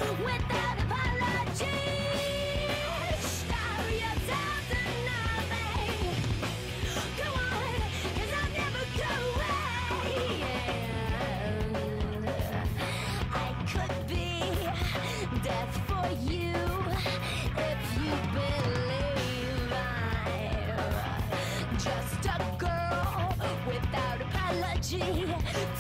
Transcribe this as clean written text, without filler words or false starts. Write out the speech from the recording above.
without apology. Shower yourself to nothing. Go on, 'cause I'll never go away. And I could be death for you if you believe I'm just a girl without apology.